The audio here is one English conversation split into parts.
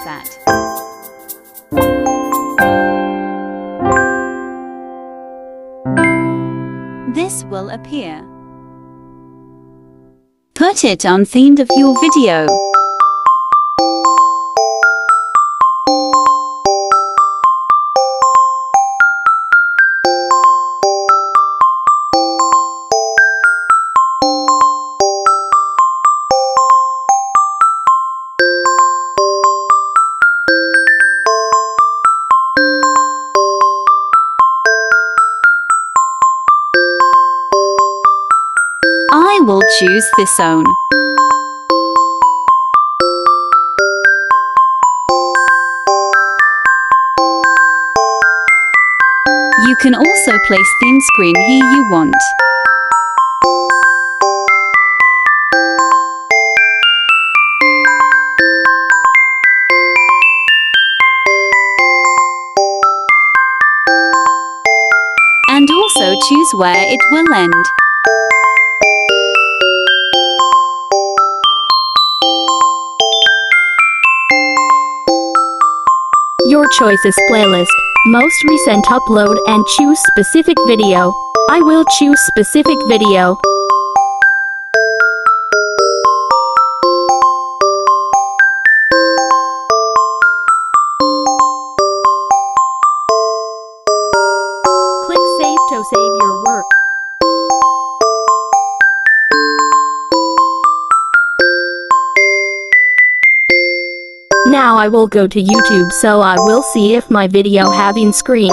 at. This will appear. Put it on the end of your video. I will choose this zone. You can also place the screen here you want. And also choose where it will end. Your choice is playlist, most recent upload and choose specific video. I will choose specific video. Click Save to save your work. Now I will go to YouTube, so I will see if my video having screen.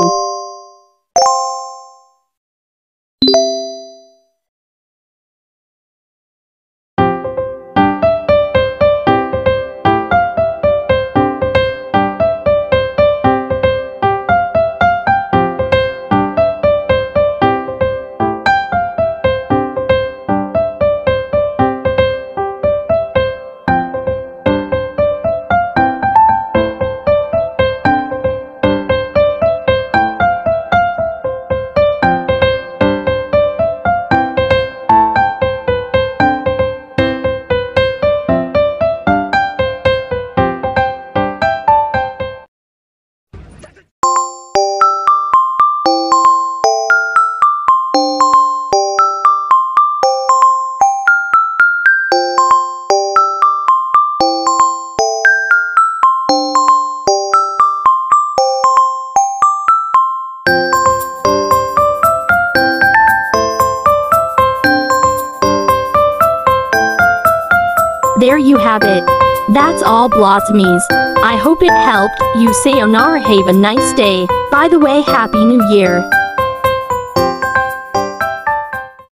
There you have it. That's all Blossomies. I hope it helped you. Sayonara, have a nice day. By the way, Happy New Year.